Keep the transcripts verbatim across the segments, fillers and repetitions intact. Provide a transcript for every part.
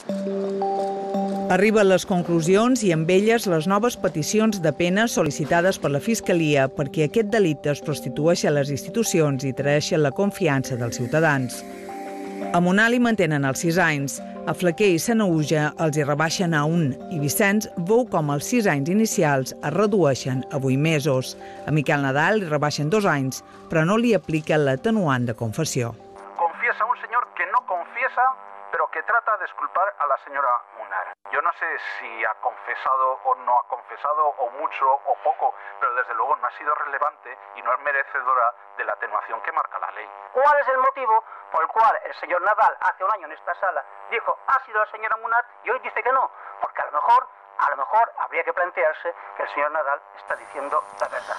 Arriben les conclusions i amb elles les noves peticions de pena sol·licitades per la Fiscalia perquè aquest delicte es prostitueixi a les institucions i traeixi la confiança dels ciutadans. A Munar li mantenen els sis anys, a Flaquer i Sanaüja els hi rebaixen a un i Vicenç veu com els sis anys inicials es redueixen a vuit mesos. A Miquel Nadal li rebaixen dos anys, però no li apliquen l'atenuant de confessió. Confiesa un señor que no confiesa, pero que trata de exculpar a la señora Munar. Yo no sé si ha confesado o no ha confesado, o mucho o poco, pero desde luego no ha sido relevante y no es merecedora de la atenuación que marca la ley. ¿Cuál es el motivo por el cual el señor Nadal hace un año en esta sala dijo ha sido la señora Munar y hoy dice que no? Porque a lo mejor, a lo mejor habría que plantearse que el señor Nadal está diciendo la verdad.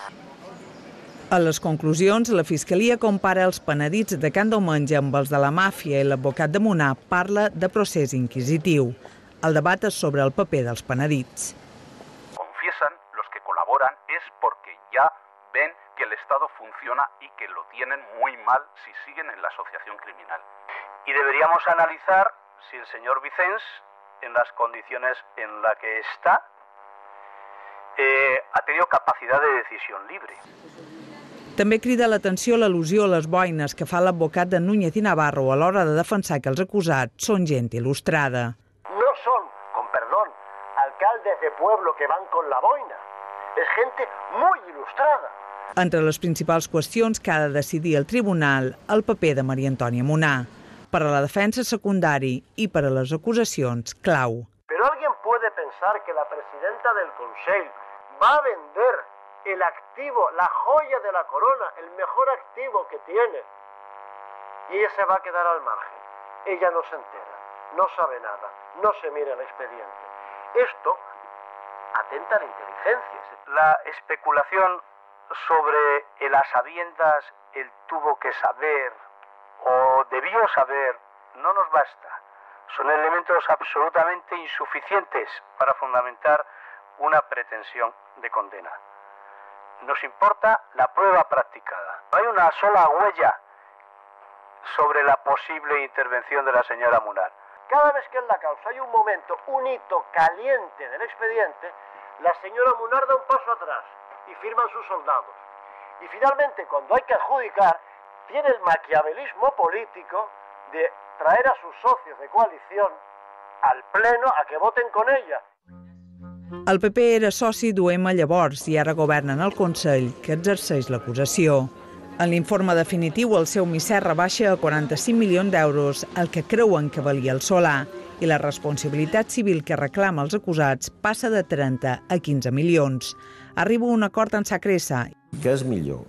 A les conclusions, la Fiscalia compara els penedits de Can Domenge amb els de la màfia i l'advocat de Munar parla de procés inquisitiu. El debat és sobre el paper dels penedits. Confiesan los que colaboran es porque ya ven que el Estado funciona y que lo tienen muy mal si siguen en la asociación criminal. Y deberíamos analizar si el señor Vicens, en las condiciones en las que está, eh, ha tenido capacidad de decisión libre. També crida l'atenció l'al·lusió a les boines que fa l'advocat de Núñez i Navarro a l'hora de defensar que els acusats són gent il·lustrada. No son, con perdón, alcaldes de pueblo que van con la boina. Es gente muy ilustrada. Entre les principals qüestions que ha de decidir el tribunal, el paper de Maria Antònia Munar. Per a la defensa secundari i per a les acusacions, clau. Pero alguien puede pensar que la presidenta del Consell va a vender el activo, la joya de la corona, el mejor activo que tiene. Y ella se va a quedar al margen. Ella no se entera, no sabe nada, no se mira el expediente. Esto atenta a la inteligencia. La especulación sobre el a sabiendas, él tuvo que saber o debió saber, no nos basta. Son elementos absolutamente insuficientes para fundamentar una pretensión de condena. Nos importa la prueba practicada. No hay una sola huella sobre la posible intervención de la señora Munar. Cada vez que en la causa hay un momento, un hito caliente del expediente, la señora Munar da un paso atrás y firman sus soldados. Y finalmente, cuando hay que adjudicar, tiene el maquiavelismo político de traer a sus socios de coalición al pleno a que voten con ella. El P P era soci d'U M llavors i ara governen el Consell, que exerceix l'acusació. En l'informe definitiu, el seu misser rebaixa a quaranta-cinc milions d'euros el que creuen que valia el solar i la responsabilitat civil que reclama els acusats passa de trenta a quinze milions. Arriba un acord en Sacresa. Què és millor?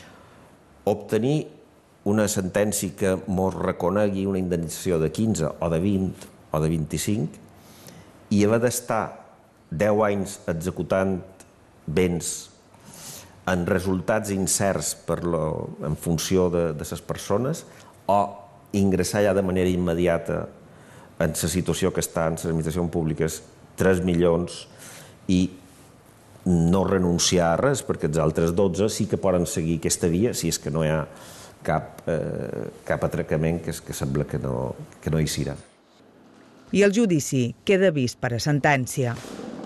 Obtenir una sentència que mos reconegui una indemnització de quinze o de vint o de vint-i-cinc i haver d'estar deu anys executant béns en resultats incerts per lo, en funció de, de les persones o ingressar ja de manera immediata en la situació que està en les administracions públiques tres milions i no renunciar a res, perquè els altres dotze sí que poden seguir aquesta via si és que no hi ha cap, eh, cap atracament que, que sembla que no, que no hi serà. I el judici queda vist per a sentència.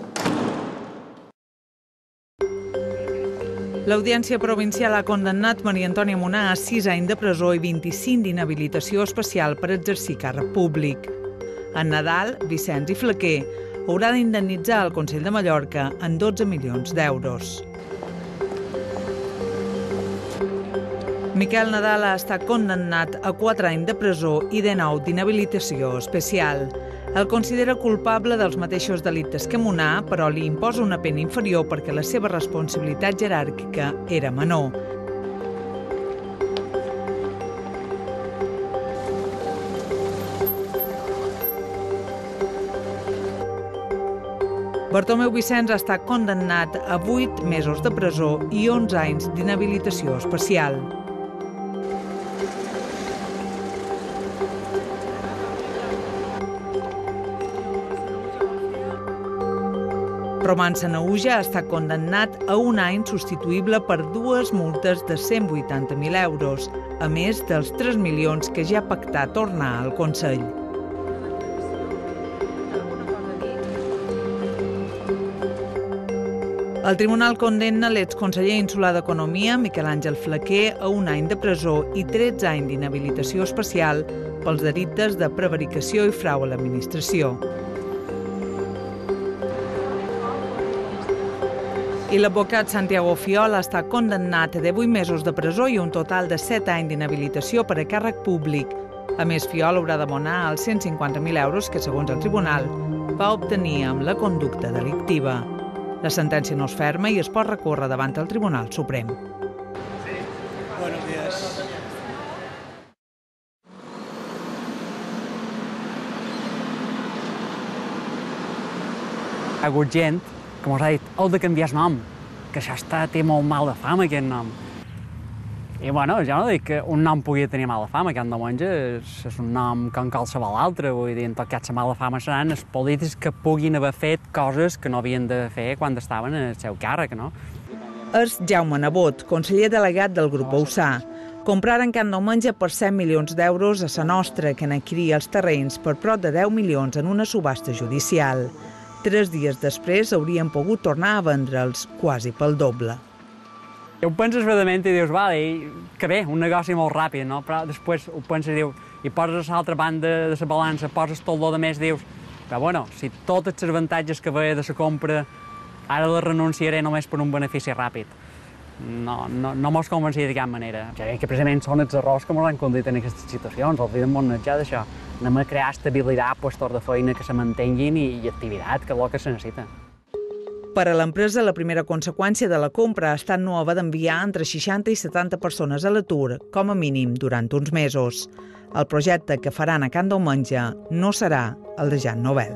L'Audiència Provincial ha condemnat Maria Antònia Munar a sis anys de presó i vint-i-cinc d'inhabilitació especial per exercir càrrec públic. En Nadal, Vicenç i Flaquer haurà d'indemnitzar el Consell de Mallorca en dotze milions d'euros. Miquel Nadal ha estat condemnat a quatre anys de presó i dinou d'inhabilitació especial. El considera culpable dels mateixos delictes que Munar, però li imposa una pena inferior perquè la seva responsabilitat jeràrquica era menor. Bartomeu Vicenç ha estat condemnat a vuit mesos de presó i onze anys d'inhabilitació especial. Roman Sanaüja ha estat condemnat a un any substituïble per dues multes de cent vuitanta mil euros, a més dels tres milions que ja ha pactat tornar al Consell. El tribunal condemna l'exconseller insular d'Economia, Miquel Àngel Flaquer, a un any de presó i tretze anys d'inhabilitació especial pels delictes de prevaricació i frau a l'administració. I l'advocat Santiago Fiol està condemnat a divuit mesos de presó i un total de set anys d'inhabilitació per a càrrec públic. A més, Fiol haurà d'abonar els cent cinquanta mil euros que, segons el tribunal, va obtenir amb la conducta delictiva. La sentència no és ferma i es pot recórrer davant el Tribunal Suprem. Sí. Buenos días. Hi ha hagut gent que mos ha dit heu de canviar el nom, que això està, té molt mala fama, aquest nom. I bueno, jo no dic que un nom pugui tenir mala fama, que Candomenja és, és un nom com qualsevol altre, vull dir, en tot cas la mala fama seran els polítics que puguin haver fet coses que no havien de fer quan estaven al seu càrrec, no? És Jaume Nebot, conseller delegat del grup Bausà. Compraren Candomenja per cent milions d'euros a Sa Nostra, que n'adquiria els terrenys per prop de deu milions en una subhasta judicial. Tres dies després haurien pogut tornar a vendre'ls quasi pel doble. I ho penses fredament i dius, vale, que bé, un negoci molt ràpid, no? Però després ho penses i dius, i poses a l'altra banda de la balança, poses tot el més, dius, però bueno, si tots els avantatges que veia de la compra ara la renunciaré només per un benefici ràpid. No, no, no mos convencia de cap manera. Que, que precisament són els errors que ens han conduït en aquestes situacions, els hem monetjat d'això. Anem a crear estabilitat, puestos de feina que se mantenguin i, i activitat, que és el que se necessita. Per a l'empresa, la primera conseqüència de la compra ha estat no haver d'enviar entre seixanta i setanta persones a l'atur, com a mínim durant uns mesos. El projecte que faran a Candomenja no serà el de Jean Nouvel.